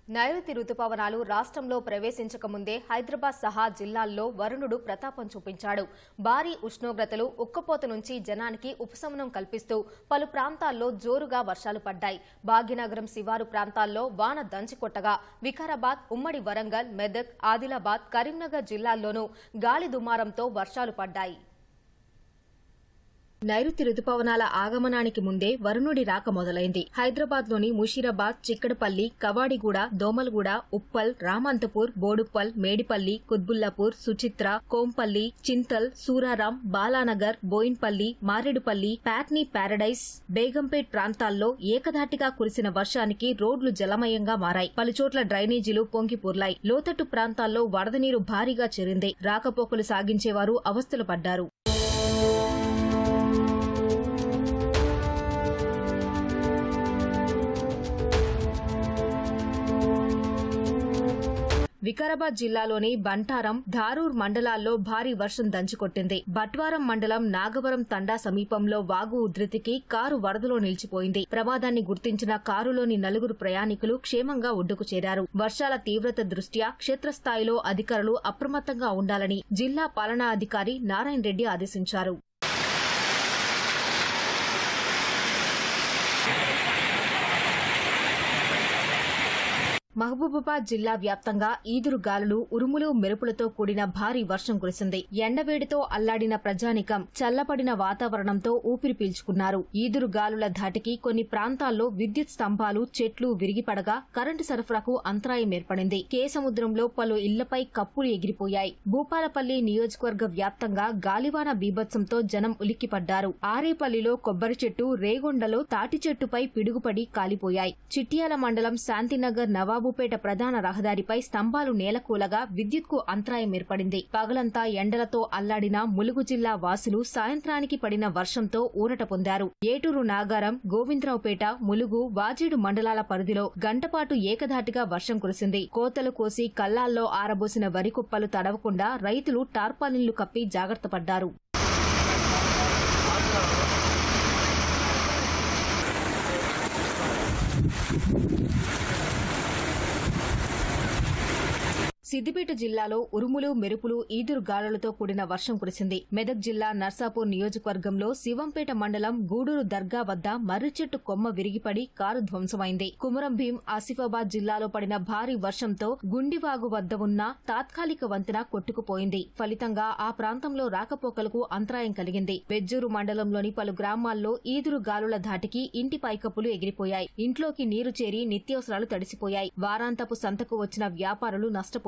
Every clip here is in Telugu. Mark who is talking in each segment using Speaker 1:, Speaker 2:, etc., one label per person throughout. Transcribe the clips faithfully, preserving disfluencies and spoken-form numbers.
Speaker 1: నైరుతి రుతుపవనాలు రాష్ట్రంలో ప్రవేశించక ముందే హైదరాబాద్ సహా జిల్లాల్లో వరుణుడు ప్రతాపం చూపించాడు. భారీ ఉష్ణోగ్రతలు, ఉక్కపోత నుంచి జనానికి ఉపశమనం కల్పిస్తూ పలు ప్రాంతాల్లో జోరుగా వర్షాలు పడ్డాయి. భాగ్యనగరం శివారు ప్రాంతాల్లో వాన దంచికొట్టగా వికారాబాద్, ఉమ్మడి వరంగల్, మెదక్, ఆదిలాబాద్, కరీంనగర్ జిల్లాల్లోనూ గాలి దుమారంతో వర్షాలు పడ్డాయి. నైరుతి రుతుపవనాల ఆగమనానికి ముందే వరుణుడి రాక మొదలైంది. హైదరాబాద్లోని ముషీరాబాద్, చిక్కడపల్లి, కవాడిగూడ, దోమలగూడ, ఉప్పల్, రామంతపూర్, బోడుప్పల్, మేడిపల్లి, కుత్బుల్లాపూర్, సుచిత్ర, కోంపల్లి, చింతల్, సూరారాం, బాలానగర్, బోయిన్పల్లి, మారేడుపల్లి, ప్యాట్నీ ప్యారడైస్, బేగంపేట్ ప్రాంతాల్లో ఏకధాటిగా కురిసిన వర్షానికి రోడ్లు జలమయంగా మారాయి. పలుచోట్ల డ్రైనేజీలు పొంగి పొర్లాయి. లోతట్టు ప్రాంతాల్లో వరద నీరు భారీగా చేరింది. రాకపోకలు సాగించేవారు అవస్థలు పడ్డారు. వికారాబాద్ జిల్లాలోని బంటారం, ధారూర్ మండలాల్లో భారీ వర్షం దంచుకొట్టింది. బట్వారం మండలం నాగవరం తండా సమీపంలో వాగు ఉధృతికి కారు వరదలో నిలిచిపోయింది. ప్రమాదాన్ని గుర్తించిన కారులోని నలుగురు ప్రయాణికులు క్షేమంగా ఒడ్డుకు చేరారు. వర్షాల తీవ్రత దృష్ట్యా క్షేత్రస్థాయిలో అధికారులు అప్రమత్తంగా ఉండాలని జిల్లా పాలనాధికారి నారాయణ రెడ్డి ఆదేశించారు. మహబూబాబాద్ జిల్లా వ్యాప్తంగా ఈదురు గాలులు, ఉరుములు, మెరుపులతో కూడిన భారీ వర్షం కురిసింది. ఎండవేడితో అల్లాడిన ప్రజానికం చల్లబడిన వాతావరణంతో ఊపిరి పీల్చుకున్నారు. ఈదురు గాలుల ధాటికి కొన్ని ప్రాంతాల్లో విద్యుత్ స్తంభాలు, చెట్లు విరిగిపడగా కరెంటు సరఫరాకు అంతరాయం ఏర్పడింది. కేసముద్రంలో పలు ఇళ్లపై కప్పులు ఎగిరిపోయాయి. భూపాలపల్లి నియోజకవర్గ వ్యాప్తంగా గాలివాన బీభత్సంతో జనం ఉలిక్కిపడ్డారు. ఆరేపల్లిలో కొబ్బరి చెట్టు, రేగొండలో తాటి చెట్టుపై పిడుగుపడి కాలిపోయాయి. చిట్యాల మండలం శాంతినగర్, నవాబు పేట ప్రధాన రహదారిపై స్తంభాలు నేలకూలగా విద్యుత్కు అంతరాయం ఏర్పడింది. పగలంతా ఎండలతో అల్లాడిన ములుగు జిల్లా వాసులు సాయంత్రానికి పడిన వర్షంతో ఊరట పొందారు. ఏటూరు, నాగారం, గోవిందరావుపేట, ములుగు, వాజేడు మండలాల పరిధిలో గంటపాటు ఏకధాటిగా వర్షం కురిసింది. కోతలు కోసి కల్లాల్లో ఆరబోసిన వరి కుప్పలు తడవకుండా రైతులు టార్పాలిన్లు కప్పి జాగ్రత్త పడ్డారు. సిద్దిపేట జిల్లాలో ఉరుములు, మెరుపులు, ఈదురు గాలులతో కూడిన వర్షం కురిసింది. మెదక్ జిల్లా నర్సాపూర్ నియోజకవర్గంలో శివంపేట మండలం గూడూరు దర్గా వద్ద మర్రి చెట్టు కొమ్మ విరిగిపడి కారు ధ్వంసమైంది. కుమరం భీం, ఆసిఫాబాద్ జిల్లాలో పడిన భారీ వర్షంతో గుండివాగు వద్ద ఉన్న తాత్కాలిక వంతెన కొట్టుకుపోయింది. ఫలితంగా ఆ ప్రాంతంలో రాకపోకలకు అంతరాయం కలిగింది. వెజ్జూరు మండలంలోని పలు గ్రామాల్లో ఈదురు గాలుల ధాటికి ఇంటి పైకప్పులు ఎగిరిపోయాయి. ఇంట్లోకి నీరు చేరి నిత్యావసరాలు తడిసిపోయాయి. వారాంతపు సంతకు వచ్చిన వ్యాపారులు నష్టపోయారు.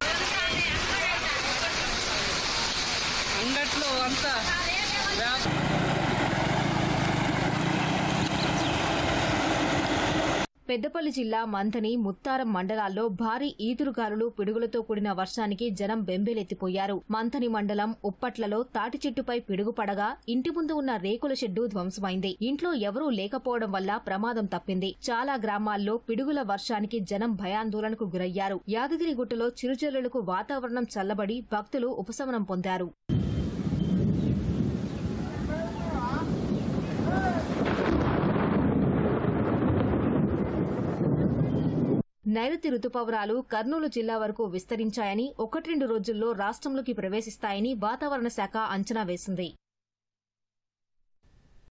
Speaker 1: పెద్దపల్లి జిల్లా మంథని, ముత్తారం మండలాల్లో భారీ ఈదురుగాలులు, పిడుగులతో కూడిన వర్షానికి జనం బెంబేలెత్తిపోయారు. మంథని మండలం ఉప్పట్లలో తాటి చెట్టుపై పిడుగు పడగా ఇంటి ముందు ఉన్న రేకుల షెడ్డు ధ్వంసమైంది. ఇంట్లో ఎవరూ లేకపోవడం వల్ల ప్రమాదం తప్పింది. చాలా గ్రామాల్లో పిడుగుల వర్షానికి జనం భయాందోళనకు గురయ్యారు. యాదగిరిగుట్టలో చిరుజల్లులకు వాతావరణం చల్లబడి భక్తులు ఉపశమనం పొందారు. నైరుతి రుతుపవనాలు కర్నూలు జిల్లా వరకు విస్తరించాయని, ఒకటి రెండు రోజుల్లో రాష్ట్రంలోకి ప్రవేశిస్తాయని వాతావరణ శాఖ అంచనా వేసింది.